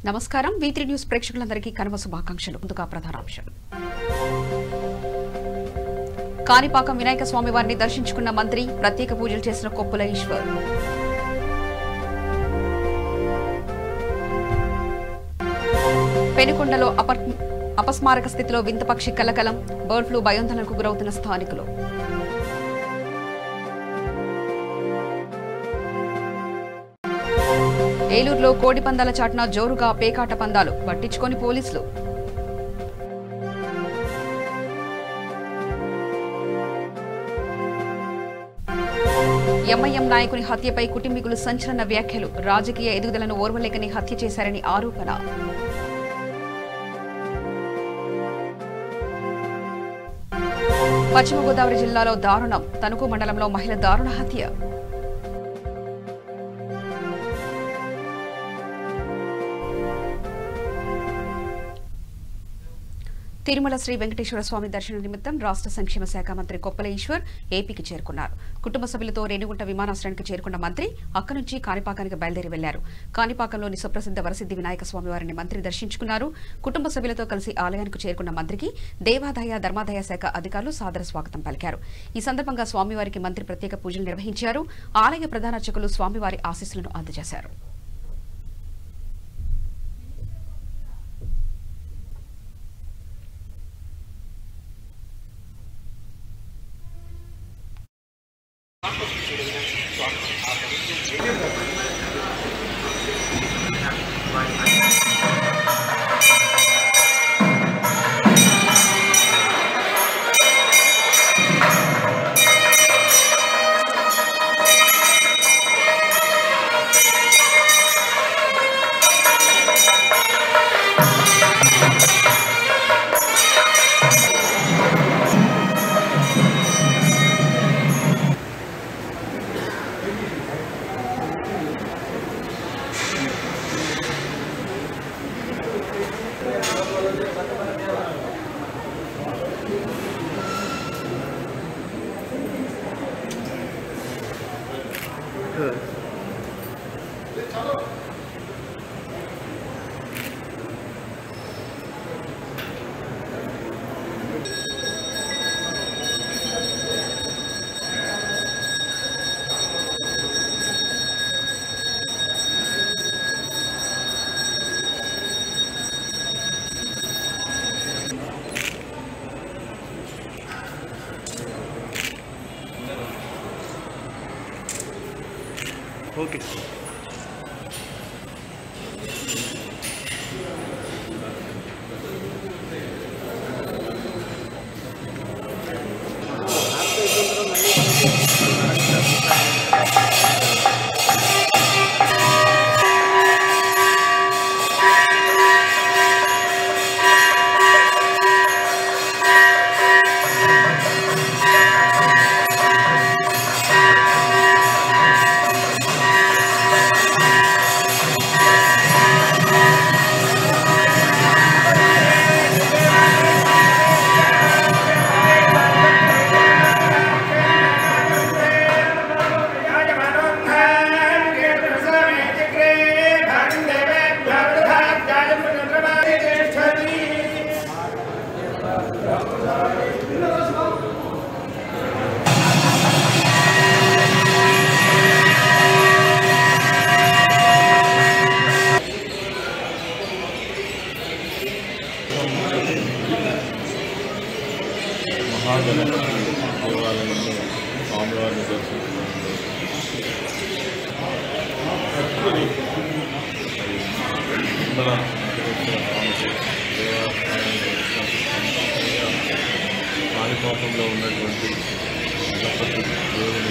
నమస్కారం V3 news ప్రేక్షకులందరికీ కనుమ శుభాకాంక్షలు. ముందుగా ప్రధానాంశాలు. కాణిపాకం వినాయక స్వామి వారిని దర్శించుకున్న మంత్రి, ప్రత్యేక పూజలు చేసిన కొప్పుల ఈశ్వర్. పెనుకొండలో అపస్మారక స్థితిలో వింతపక్షి కలకలం, బర్డ్ ఫ్లూ భయాందోళనకు గురవుతున్న స్థానికులు. ఏలూరులో కోడి పందాల చాటున జోరుగా పేకాట పందాలు, పట్టించుకొని పోలీసులు. ఎంఐఎం నాయకుని హత్యపై కుటుంబీకులు సంచలన వ్యాఖ్యలు, రాజకీయ ఎదుగుదలను ఓర్వలేకని హత్య చేశారని ఆరోపణ. పశ్చిమ గోదావరి జిల్లాలో దారుణం, తణుకు మండలంలో మహిళ దారుణ హత్య. తిరుమల శ్రీ వెంకటేశ్వర స్వామి దర్శనం నిమిత్తం రాష్ట్ర సంక్షేమ శాఖ మంత్రి కొప్పుల ఈశ్వర్ ఏపీకి చేరుకున్నారు. కుటుంబ సభ్యులతో రేణిగుంట విమానాశ్రయానికి చేరుకున్న మంత్రి అక్కడి నుంచి కాణిపాకానికి బయలుదేరి వెళ్లారు. కాణిపాకంలోని సుప్రసిద్ధ వరసిద్ది వినాయక స్వామి వారిని మంత్రి దర్శించుకున్నారు. కుటుంబ సభ్యులతో కలిసి ఆలయానికి చేరుకున్న మంత్రికి దేవాదాయ ధర్మాదాయ శాఖ అధికారులు సాదర స్వాగతం పలికారు. ఈ సందర్భంగా స్వామివారికి మంత్రి ప్రత్యేక పూజలు నిర్వహించారు. ఆలయ ప్రధాన అర్చకులు స్వామివారి ఆశీస్సులను అందజేశారు. ఓకే దేవాలయంలో స్వామివారిని కాణిపాకంలో ఉన్నటువంటి గణపతి దేవుని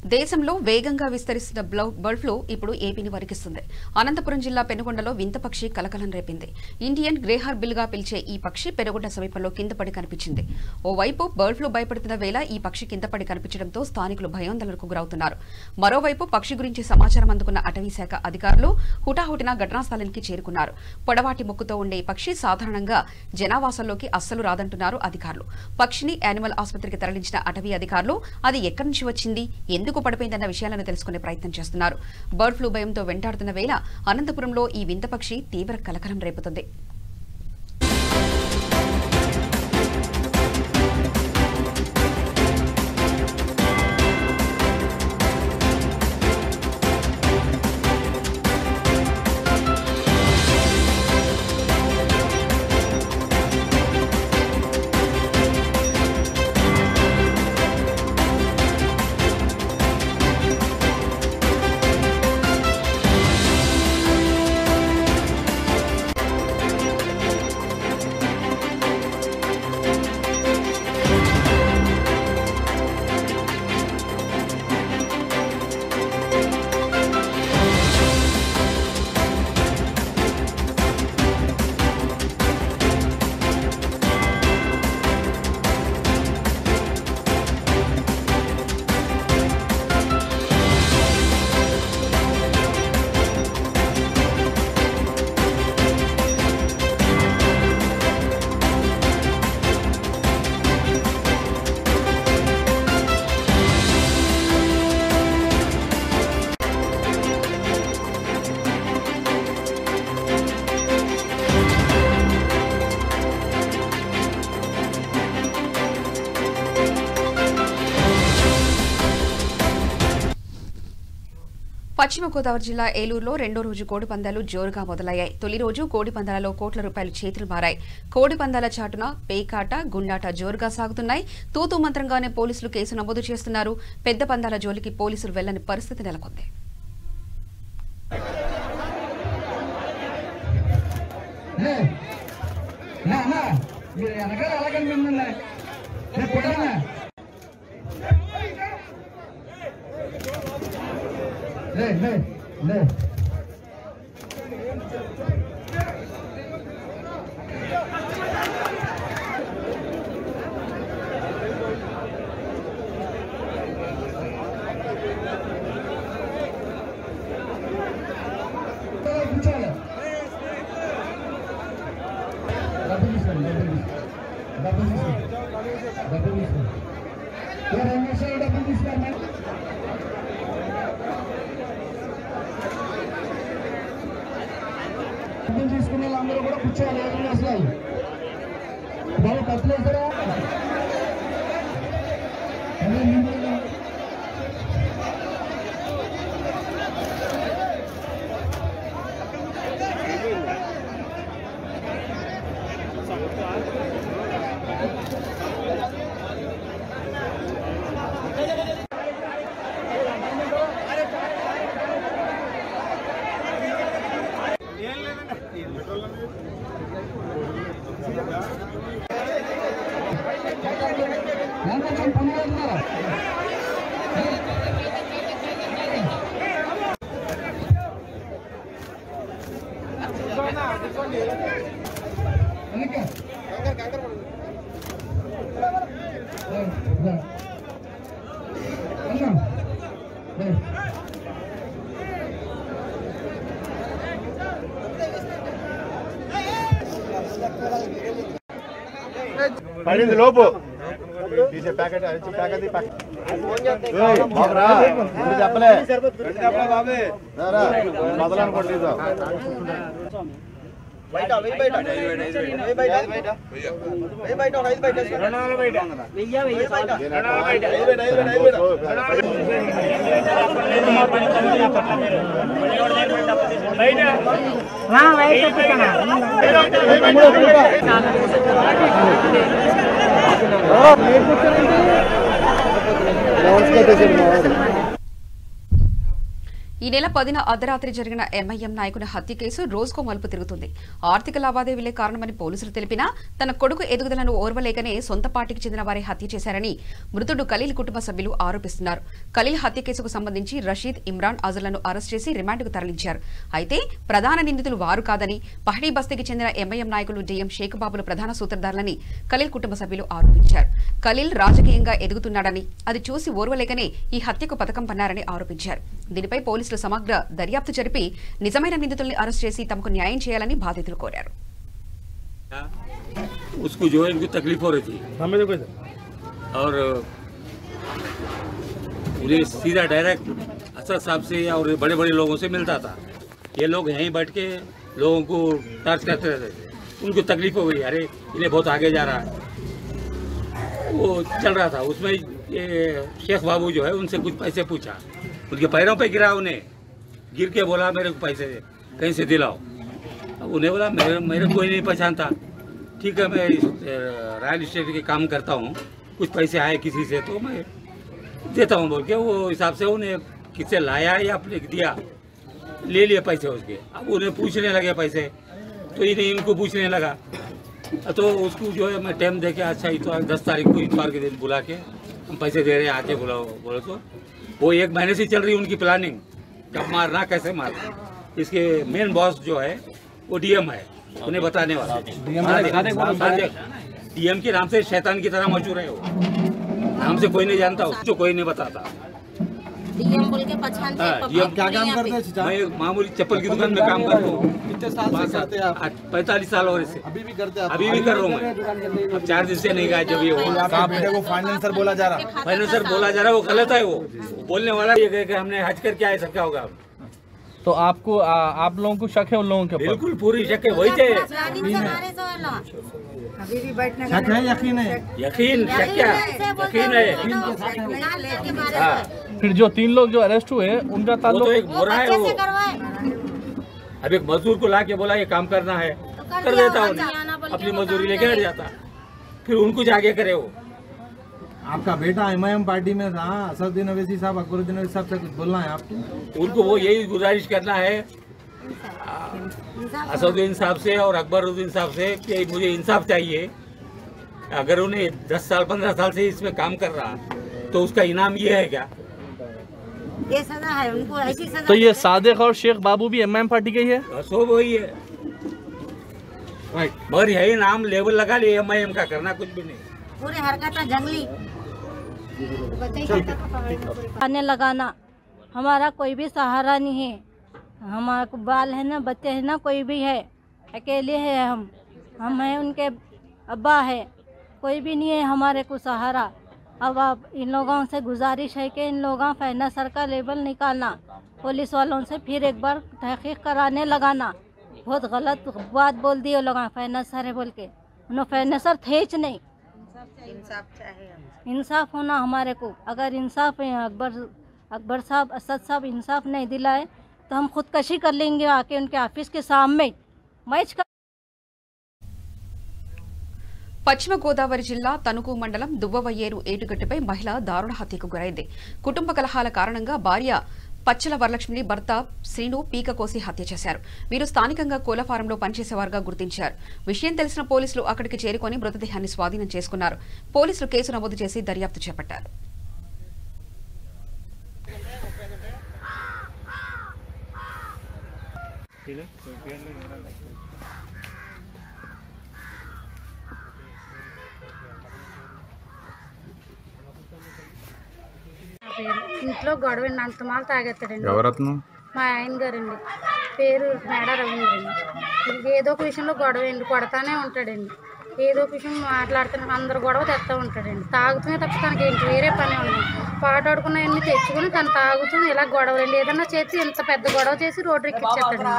దేశంలో వేగంగా విస్తరిస్తున్న బర్డ్ ఫ్లూ ఇప్పుడు ఏపీని వణికిస్తుంది. అనంతపురం జిల్లా పెనుగొండలో వింత పక్షి కలకలం రేపింది. ఇండియన్ గ్రేహార్ బిల్గా పిలిచే ఈ పక్షి పెనుగొండ సమీపంలో కింద పడి కనిపించింది. ఓవైపు బర్డ్ ఫ్లూ భయపడుతున్న వేళ ఈ పక్షి కింద పడి కనిపించడంతో స్థానికులు భయాందోళనకు గురవుతున్నారు. మరోవైపు పక్షి గురించి సమాచారం అందుకున్న అటవీ శాఖ అధికారులు హుటాహుటిన ఘటనా స్థలానికి చేరుకున్నారు. పొడవాటి ముక్కుతో ఉండే ఈ పక్షి సాధారణంగా జనావాసంలోకి అస్సలు రాదంటున్నారు అధికారులు. పక్షిని యానిమల్ ఆసుపత్రికి తరలించిన అటవీ అధికారులు అది ఎక్కడి నుంచి వచ్చింది, ఎందుకు పడిపోయిందన్న విషయాలను తెలుసుకునే ప్రయత్నం చేస్తున్నారు. బర్డ్ ఫ్లూ భయంతో వెంటాడుతున్న వేళ అనంతపురంలో ఈ వింత పక్షి తీవ్ర కలకలం రేపుతుంది. పశ్చిమ గోదావరి జిల్లా ఏలూరులో రెండో రోజు కోడి పందాలు జోరుగా మొదలయ్యాయి. తొలి రోజు కోడి పందాలలో కోట్ల రూపాయలు చేతులు మారాయి. కోడి పందాల చాటున పేకాట, గుండాట జోరుగా సాగుతున్నాయి. తూతూ మంత్రంగానే పోలీసులు కేసు నమోదు చేస్తున్నారు. పెద్ద పందాల జోలికి పోలీసులు వెళ్లని పరిస్థితి నెలకొంది. తీసుకునే వాళ్ళందరూ కూడా కూర్చోవాలి. అసలు బాగా కట్టలేసారా పడింది లోపు తీసే ప్యాకెట్ చెప్పలే మొదలనుకోండి ఈ నెల 10న అర్ధరాత్రి జరిగిన ఎంఐఎం నాయకుని హత్య కేసు రోజుకో మలుపు తిరుగుతుంది. ఆర్థిక లావాదేవీలే కారణమని పోలీసులు తెలిపినా తన కొడుకు ఎదుగుదలను ఓర్వలేకనే సొంత పార్టీకి చెందిన వారే హత్య చేశారని మృతుడు ఖలీల్ కుటుంబ సభ్యులు ఆరోపిస్తున్నారు. ఖలీల్ హత్య కేసుకు సంబంధించి రషీద్, ఇమ్రాన్, అజర్లను అరెస్ట్ చేసి రిమాండ్కు తరలించారు. అయితే ప్రధాన నిందితులు వారు కాదని పహడీ బస్తీకి చెందిన ఎంఐఎం నాయకులు డిఎం షేక్ బాబులు ప్రధాన సూత్రధారులని ఖలీల్ కుటుంబ సభ్యులు ఆరోపించారు. ఖలీల్ రాజకీయంగా ఎదుగుతున్నాడని అది చూసి ఓర్వలేకనే ఈ హత్యకు పథకం పన్నారని ఆరోపించారు. దీనిపై పోలీసులు సమగ్ర దర్యాప్తు జరిపి నిజమైన నిందితుల్ని అరెస్ట్ చేసి తమకు న్యాయం చేయాలని బాధితులు కోరారు. उसको जो है इनको तकलीफ हो रही थी और उन्हें सीधा डायरेक्ट असद साहब से और बड़े बड़े लोगों से मिलता था. ये लोग यहीं बैठ के लोगों को टर्च करते रहते थे. उनको तकलीफ हो गई, अरे इन्हें बहुत आगे जा रहा है. वो चल रहा था उसमें ये शेख बाबू जो है उनसे कुछ पैसे पूछा, उनके पैरों पे गिरा. उन्हें गिर के बोला मेरे को पैसे कहीं से दिलाओ. अब उन्हें बोला मेरे कोई नहीं पहचानता. ठीक है, मैं रियल इस्टेट के काम करता हूँ, कुछ पैसे आए किसी से तो मैं देता हूँ बोल के वो हिसाब से उन्हें किससे लाया या अपने दिया, ले लिए पैसे उसके. अब उन्हें पूछने लगे पैसे, तो इन्हें इनको पूछने लगा. तो उसको जो है मैं टाइम दे के अच्छा इतवार 10 तारीख को इतवार के दिन बुला के हम पैसे दे रहे हैं, आके बुलाओ बोलो. तो वो 1 महीने से चल रही उनकी प्लानिंग, कब मारना कैसे मारना. इसके मेन बॉस जो है वो डीएम है, उन्हें बताने वाला. डीएम के नाम से शैतान की तरह मशहूर है. वो नाम से कोई नहीं जानता, उसको कोई नहीं बताता. डीएम बोल के पहचानते हैं. डीएम क्या काम करते हैं? मैं मामूली चप्पल की दुकान में काम करता हूँ. कितने साल से करते हैं आप? 45 साल और इससे अभी भी करते हैं? अभी भी कर रहा हूँ मैं. अब 4 दिन से नहीं गया. जब ये आपके बेटे को फाइनेंसर बोला जा रहा, फाइनेंसर बोला जा रहा है, वो गलत है. वो बोलने वाला ये कहे कि हमने हज करके आए, सब क्या होगा. तो आपको आप लोगों को शक है उन लोगों के ऊपर? बिल्कुल पूरी शक है. वही थे शक है यकीन है? यकीन शक क्या यकीन है. हाँ, फिर जो 3 लोग जो अरेस्ट हुए उनका वो तो ताल्लुक एक बुरा है. वो अब एक मजदूर को ला के बोला ये काम करना है, कर देता हूँ, अपनी मजदूरी लेके हट जाता. फिर उनको जाके करे. वो आपका बेटा एमआईएम पार्टी में था, असदुद्दीन अवैसी साहब, अकबरुद्दीन अवैसी साहब से कुछ बोलना है आपको? उनको वो यही गुजारिश करना है असदुद्दीन साहब से और अकबरुद्दीन साहब से कि मुझे इंसाफ चाहिए. अगर उन्हें 10 साल 15 साल से इसमें काम कर रहा तो उसका इनाम ये है क्या? ये सजा है उनको, ऐसी सजा. तो ये सादिक और शेख बाबू भी एमआईएम पार्टी के ही है? सब वही है, मगर यही नाम लेवल लगा लिए एमआईएम का, करना कुछ भी नहीं. पूरे हरकत जंगली आने लगाना. हमारा कोई भी सहारा नहीं है. हमारा बाल है ना, बच्चे है ना, कोई भी है, अकेले है हम हैं, उनके अब्बा है, कोई भी नहीं है हमारे को सहारा. अब आप इन लोगों से गुजारिश है कि इन लोगों फाइनेंसर का लेबल निकालना, पुलिस वालों से फिर एक बार तहकीक कराने लगाना. बहुत गलत बात बोल दी वो लोग फाइनेंसर है बोल के. उन्होंने फाइनेंसर थे ही नहीं. इंसाफ होना हमारे को. अगर इंसाफ है अकबर साहब, असद साहब इंसाफ नहीं दिलाए तो हम खुदकशी कर लेंगे आके उनके ऑफिस के सामने मैच कर. పశ్చిమ గోదావరి జిల్లా తణుకు మండలం దువ్వవయ్యేరు ఏటుగట్టుపై మహిళ దారుణ హత్యకు గురైంది. కుటుంబ కలహాల కారణంగా భార్య పచ్చల వరలక్ష్మిని భర్త శ్రీను పీక కోసి హత్య చేశారు. వీరు స్థానికంగా కోళ్ల ఫారంలో పనిచేసేవారుగా గుర్తించారు. విషయం తెలిసిన పోలీసులు అక్కడికి చేరుకొని మృతదేహాన్ని స్వాధీనం చేసుకున్నారు. పోలీసులు కేసు నమోదు చేసి దర్యాప్తు చేపట్టారు. ఇంట్లో గొడవ అంతమాలు తాగెత్తాడండి. ఎవరత్నం? మా ఆయన గారండి, పేరు మేడా రవీంద్రండి. ఏదో ఒక విషయంలో గొడవ అండి, కొడతానే ఉంటాడండి. ఏదో ఒక విషయం మాట్లాడుతున్నా అందరు గొడవ తెస్తా ఉంటాడండి. తాగుతూనే తప్ప తనకి ఏంటి వేరే పని ఉంది. పాటాడుకున్నవన్నీ తెచ్చుకుని తను తాగుతూ ఇలా గొడవలండి. ఏదన్నా చేసి ఇంత పెద్ద గొడవ చేసి రోడ్డు ఎక్కిచ్చేస్తాడండి.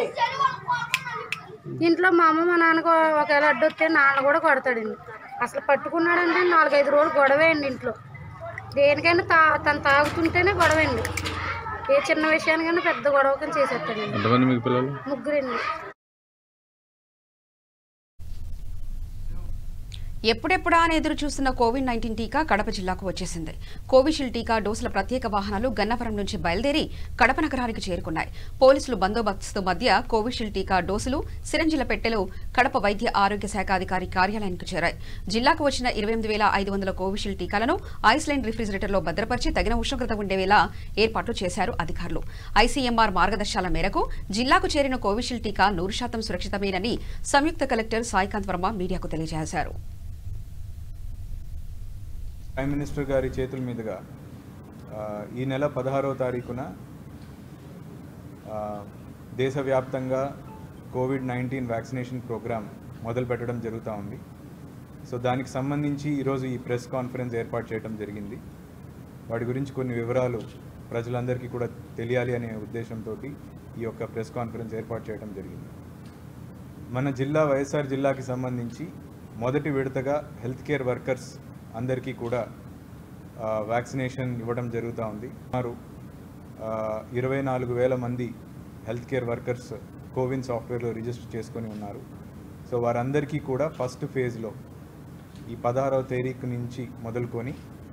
ఇంట్లో మా అమ్మ మా నాన్నకు ఒకవేళ అడ్డొస్తే నాన్న కూడా కొడతాడండి. అసలు పట్టుకున్నాడంటే 4-5 రోజులు గొడవే అండి. ఇంట్లో దేనికైనా తను తాగుతుంటేనే గొడవ అండి. ఏ చిన్న విషయానికైనా పెద్ద గొడవ కింద చేసేస్తాడండి. ఎంతమంది మీకు పిల్లలు? 3 అండి. ఎప్పుడెప్పుడా అని ఎదురు చూస్తున్న కోవిడ్-19 టీకా కడప జిల్లాకు వచ్చేసింది. కోవిషీల్డ్ టీకా డోసుల ప్రత్యేక వాహనాలు గన్నవరం నుంచి బయలుదేరి కడప నగరానికి చేరుకున్నాయి. పోలీసులు బందోబస్తు మధ్య కోవిషీల్డ్ టీకా డోసులు సిరంజిల పెట్టెలు కడప వైద్య ఆరోగ్య శాఖ అధికారి కార్యాలయానికి చేరాయి. జిల్లాకు వచ్చిన 28,500 కోవిషీల్డ్ టీకాలను ఐస్లైన్ రిఫ్రిజిరేటర్లో భద్రపరిచి తగిన ఉష్ణోగ్రత ఉండేలా ఏర్పాట్లు చేశారు అధికారులు. ఐసీఎంఆర్ మార్గదర్శకాల మేరకు జిల్లాకు చేరిన కోవిషీల్డ్ టీకా 100% సురక్షితమేనని సంయుక్త కలెక్టర్ సాయికాంత్ వర్మ మీడియాకు తెలియజేశారు. ప్రైమ్ మినిస్టర్ గారి చేతుల మీదుగా ఈ నెల 16వ తారీఖున దేశవ్యాప్తంగా కోవిడ్-19 వ్యాక్సినేషన్ ప్రోగ్రామ్ మొదలు పెట్టడం జరుగుతూ ఉంది. సో దానికి సంబంధించి ఈరోజు ఈ ప్రెస్ కాన్ఫరెన్స్ ఏర్పాటు చేయడం జరిగింది. వాటి గురించి కొన్ని వివరాలు ప్రజలందరికీ కూడా తెలియాలి అనే ఉద్దేశంతో ఈ యొక్క ప్రెస్ కాన్ఫరెన్స్ ఏర్పాటు చేయడం జరిగింది. మన జిల్లా వైఎస్ఆర్ జిల్లాకి సంబంధించి మొదటి విడతగా హెల్త్ కేర్ వర్కర్స్ అందరికీ కూడా వ్యాక్సినేషన్ ఇవ్వడం జరుగుతూ ఉంది. సుమారు 24,000 మంది హెల్త్ కేర్ వర్కర్స్ కోవిన్ సాఫ్ట్వేర్లో రిజిస్టర్ చేసుకొని ఉన్నారు. సో వారందరికీ కూడా ఫస్ట్ ఫేజ్లో ఈ 16వ తారీఖు నుంచి మొదలుకొని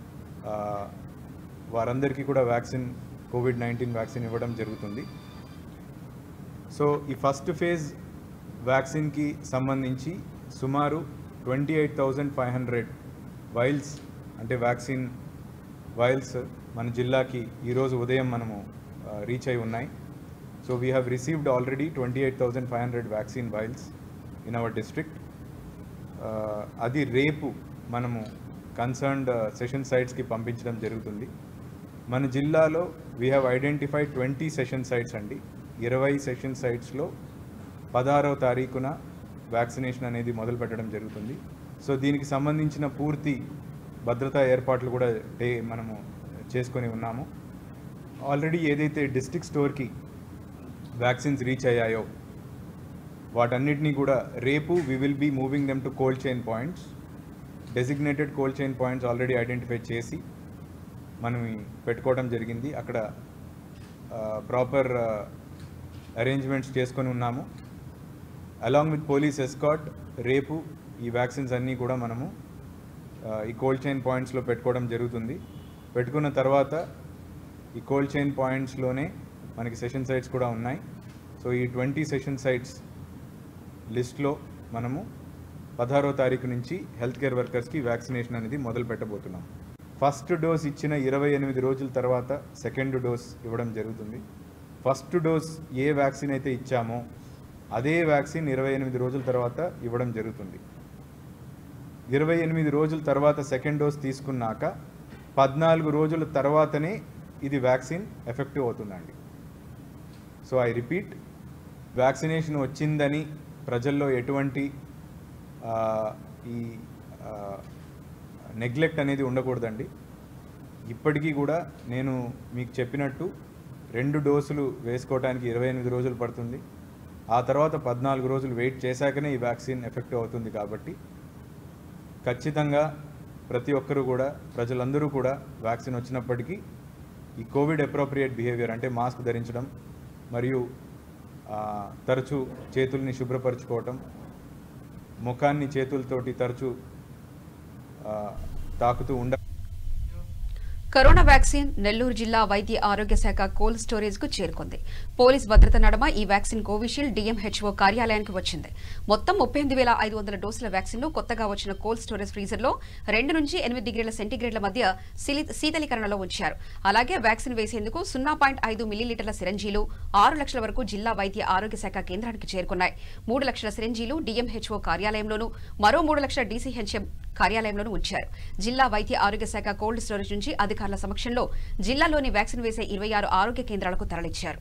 వారందరికీ కూడా కోవిడ్-19 వ్యాక్సిన్ ఇవ్వడం జరుగుతుంది. సో ఈ ఫస్ట్ ఫేజ్ వ్యాక్సిన్కి సంబంధించి సుమారు 28,500 వైల్స్ అంటే వ్యాక్సిన్ వైల్స్ మన జిల్లాకి ఈరోజు ఉదయం మనము రీచ్ అయి ఉన్నాయి. So we have received already 28,500 vaccine vials in our district. అది రేపు మనము కన్సర్న్డ్ సెషన్ సైట్స్కి పంపించడం జరుగుతుంది. మన జిల్లాలో we have identified 20 session sites అండి. 20 సెషన్ సైట్స్లో 16వ తారీఖున వ్యాక్సినేషన్ అనేది మొదలు పెట్టడం జరుగుతుంది. సో దీనికి సంబంధించిన పూర్తి భద్రతా ఏర్పాట్లు కూడా మనము చేసుకొని ఉన్నాము. ఆల్రెడీ ఏదైతే డిస్ట్రిక్ట్ స్టోర్కి వ్యాక్సిన్స్ రీచ్ అయ్యాయో వాటన్నిటినీ కూడా రేపు we will be moving them to cold chain points. Designated cold chain points already identify చేసి మనం పెట్టుకోవడం జరిగింది. అక్కడ ప్రాపర్ అరేంజ్మెంట్స్ చేసుకొని ఉన్నాము. అలాంగ్ విత్ పోలీస్ ఎస్కార్ట్ రేపు ఈ వ్యాక్సిన్స్ అన్నీ కూడా మనము ఈ కోల్డ్ చైన్ పాయింట్స్లో పెట్టుకోవడం జరుగుతుంది. పెట్టుకున్న తర్వాత ఈ కోల్డ్ చైన్ పాయింట్స్లోనే మనకి సెషన్ సైట్స్ కూడా ఉన్నాయి. సో ఈ 20 సెషన్ సైట్స్ లిస్ట్లో మనము 16వ తారీఖు నుంచి హెల్త్ కేర్ వర్కర్స్కి వ్యాక్సినేషన్ అనేది మొదలు పెట్టబోతున్నాం. ఫస్ట్ డోస్ ఇచ్చిన 28 రోజుల తర్వాత సెకండ్ డోస్ ఇవ్వడం జరుగుతుంది. ఫస్ట్ డోస్ ఏ వ్యాక్సిన్ అయితే ఇచ్చామో అదే వ్యాక్సిన్ 28 రోజుల తర్వాత ఇవ్వడం జరుగుతుంది. 28 రోజుల తర్వాత సెకండ్ డోస్ తీసుకున్నాక 14 రోజుల తర్వాతనే ఇది వ్యాక్సిన్ ఎఫెక్టివ్ అవుతుందండి. సో ఐ రిపీట్, వ్యాక్సినేషన్ వచ్చిందని ప్రజల్లో ఎటువంటి ఈ నెగ్లెక్ట్ అనేది ఉండకూడదండి. ఇప్పటికీ కూడా నేను మీకు చెప్పినట్టు 2 డోసులు వేసుకోవడానికి 28 రోజులు పడుతుంది. ఆ తర్వాత 14 రోజులు వెయిట్ చేశాకనే ఈ వ్యాక్సిన్ ఎఫెక్టివ్ అవుతుంది. కాబట్టి ఖచ్చితంగా ప్రతి ఒక్కరూ కూడా ప్రజలందరూ కూడా వ్యాక్సిన్ వచ్చినప్పటికీ ఈ కోవిడ్ అప్రోప్రియేట్ బిహేవియర్ అంటే మాస్క్ ధరించడం మరియు తరచూ చేతుల్ని శుభ్రపరచుకోవటం, ముఖాన్ని చేతులతోటి తరచూ తాకుతూ కరోనా వ్యాక్సిన్ నెల్లూరు జిల్లా వైద్య ఆరోగ్య శాఖ కోల్డ్ స్టోరేజ్ కు చేరుకుంది. పోలీస్ భద్రత నడమ ఈ వ్యాక్సిన్ కోవిషీల్డ్ డిఎంహెచ్ఓ కార్యాలయానికి వచ్చింది. మొత్తం 38,500 డోసుల వ్యాక్సిన్ ను కొత్తగా వచ్చిన కోల్డ్ స్టోరేజ్ ఫ్రీజర్ లో 2 నుంచి 8 డిగ్రీల సెంటీగ్రేడ్ల మధ్య శీతలీకరణలో ఉంచారు. అలాగే వ్యాక్సిన్ వేసేందుకు 0.5 మిల్లీలీటర్ల సిరంజీలు 6 లక్షల వరకు జిల్లా వైద్య ఆరోగ్య శాఖ కేంద్రానికి చేరుకున్నాయి. 3 లక్షల సిరంజీలు డిఎంహెచ్ఓ కార్యాలయంలోనూ మరో 3 లక్షల డీసీహెచ్ఎం కార్యాలయంలోనూ ఉంచారు. జిల్లా వైద్య ఆరోగ్య శాఖ కోల్డ్ స్టోరేజ్ నుంచి అధికారుల సమక్షంలో జిల్లాలోని వ్యాక్సిన్ వేసే 26 ఆరోగ్య కేంద్రాలకు తరలించారు.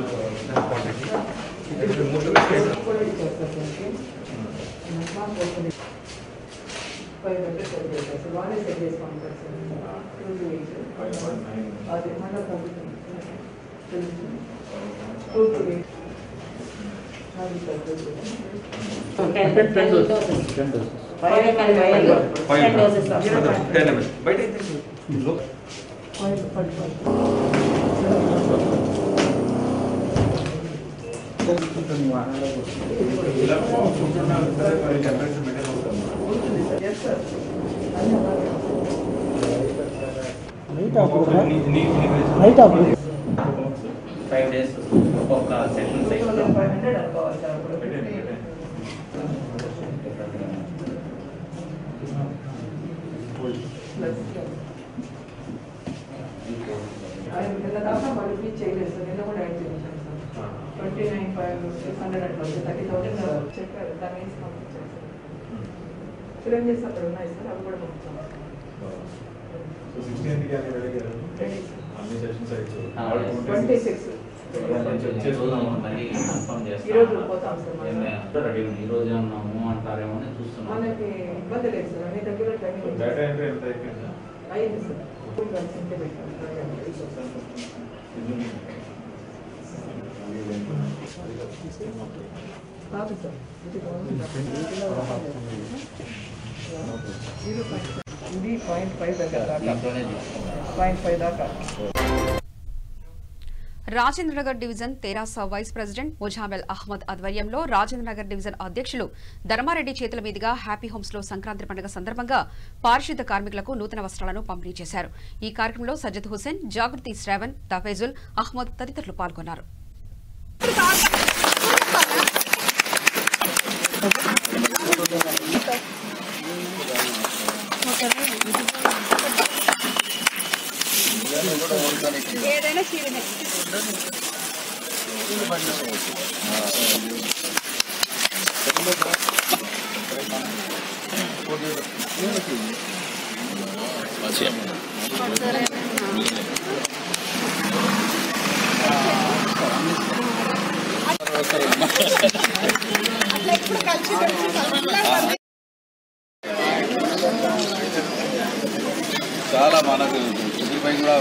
5 days ఒక సెషన్ సైకిల్ 500 అనుకోవచ్చు. నిన్న దాకా వాళ్ళు ఫీజ్ చేయలేదు సార్, నిన్న కూడా యాడ్ చేయించాను సార్. 29,500 అట్లా 30,000 చెప్పారు, దాని వేసి పంపించారు సార్. చిరంజీవి అక్కడ ఉన్నాయి సార్, అవి కూడా పంపించాం. అన్ని సెషన్స్ 26 ఈరోజు పోతాం సార్. ఈ రోజు ఉన్నాము అంటారేమో అని చూస్తున్నాం. మనకి ఇబ్బంది లేదు సార్, అన్ని దగ్గర అయింది సార్. కాదు సార్, ఇది 0.5 దగ్గర 0.5 దాకా. Rajendranagar division Terasa vice president Muzammil Ahmed ఆధ్వర్యంలో రాజేంద్రనగర్ డివిజన్ అధ్యక్షులు ధర్మారెడ్డి చేతుల మీదుగా హ్యాపీ హోమ్స్ లో సంక్రాంతి పండుగ సందర్భంగా పారిశుద్ధ కార్మికులకు నూతన వస్త్రాలను పంపిణీ చేశారు. ఈ కార్యక్రమంలో సజ్జద్ హుసేన్, జాగృతి శ్రావణ్, తఫేజుల్ అహ్మద్ తదితరులు పాల్గొన్నారు. చాలా మనకు పై కూడా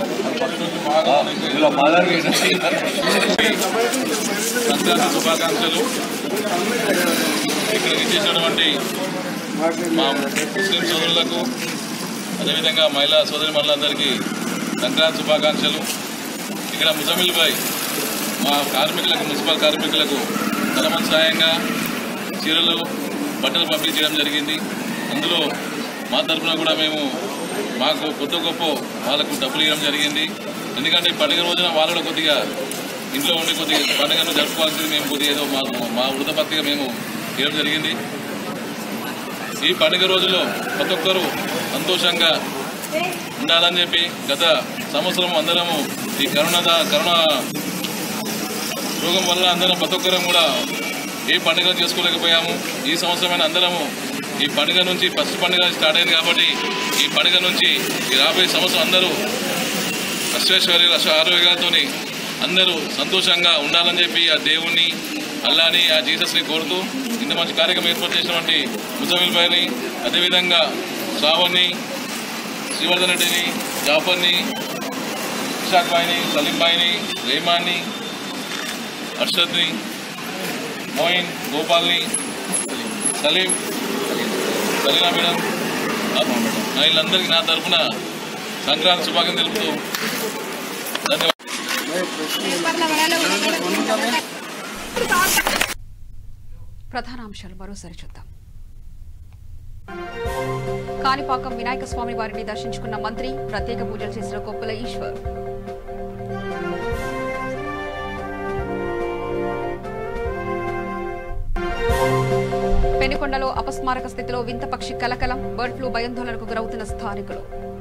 సంక్రాంతి శుభాకాంక్షలు. ఇక్కడికి చేసినటువంటి మా ముస్లిం సోదరులకు, అదేవిధంగా మహిళా సోదరి మహిళలందరికీ సంక్రాంతి శుభాకాంక్షలు. ఇక్కడ ముజమిల్ భాయ్ మా కార్మికులకు, మున్సిపల్ కార్మికులకు ధనవంత సాయంగా చీరలు, బట్టలు పంపిణీ చేయడం జరిగింది. అందులో మా తరఫున కూడా మేము మాకు కొత్త గొప్ప వాళ్ళకు డబ్బులు ఇవ్వడం జరిగింది. ఎందుకంటే పండుగ రోజున వాళ్ళు కూడా కొద్దిగా ఇంట్లో ఉండి కొద్దిగా పండుగను జరుపుకోవాల్సింది మేము కొద్దిగా ఏదో మా వృధపత్తిగా మేము ఇవ్వడం జరిగింది. ఈ పండుగ రోజుల్లో ప్రతి ఒక్కరూ సంతోషంగా ఉండాలని చెప్పి గత సంవత్సరం అందరము ఈ కరోనా రోగం వల్ల అందరం ప్రతి ఒక్కరం కూడా ఏ పండుగ చేసుకోలేకపోయాము. ఈ సంవత్సరమైన అందరము ఈ పండుగ నుంచి ఫస్ట్ పండుగ స్టార్ట్ అయింది కాబట్టి ఈ పండుగ నుంచి ఈ రాబోయే సంవత్సరం అందరూ అశ్వేశ్వర్య ఆరోగ్యాలతో అందరూ సంతోషంగా ఉండాలని చెప్పి ఆ దేవుణ్ణి, అల్లాని, ఆ జీసస్ని కోరుతూ ఇంత మంచి కార్యక్రమం ఏర్పాటు చేసినటువంటి ముజమిల్ భాయ్ని, అదేవిధంగా శ్రావణ్ని, శ్రీవర్ధన్ రెడ్డిని, జాఫర్ని, ఇషాక్ భాయ్ని, సలీం భాయ్ని, రేమాన్ని, అర్షద్ని, మోయిన్, గోపాల్ని, సలీం, సలీనా మేడం, వీళ్ళందరికీ నా తరఫున సంక్రాంతి శుభాకాంక్షలు తెలుపుతూ ప్రధానాంశాలు మరోసారి చూద్దాం. కాణిపాకం వినాయక స్వామి వారిని దర్శించుకున్న మంత్రి, ప్రత్యేక పూజలు చేసిన కొప్పుల ఈశ్వర్. పెనుకొండలో అపస్మారక స్థితిలో వింత పక్షి కలకలం, బర్డ్ ఫ్లూ భయాందోళనకు గురవుతున్న స్థానికులు.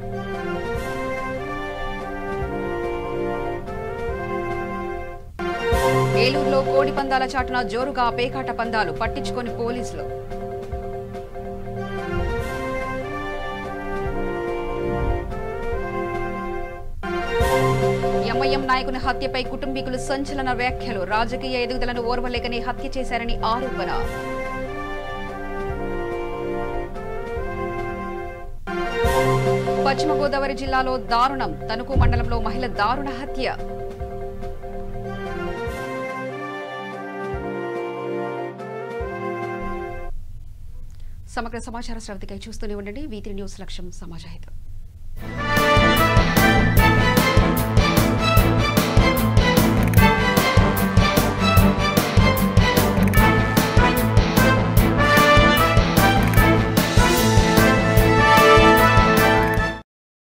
ఏలూరులో కోడి పందాల చాటున జోరుగా పేకాట పందాలు, పట్టించుకొని పోలీసులు. ఎంఐఎం నాయకుని హత్యపై కుటుంబీకులు సంచలన వ్యాఖ్యలు. రాజకీయ ఎదుగుదలను ఓర్వలేకనే హత్య చేశారని ఆరోపణ. పశ్చిమ గోదావరి జిల్లాలో దారుణం. తణుకు మండలంలో మహిళ దారుణ హత్య. సమగ్ర సమాచార శ్రవతికై చూస్తూనే ఉండండి. V3 న్యూస్ లక్ష్యం సమాజ హితం.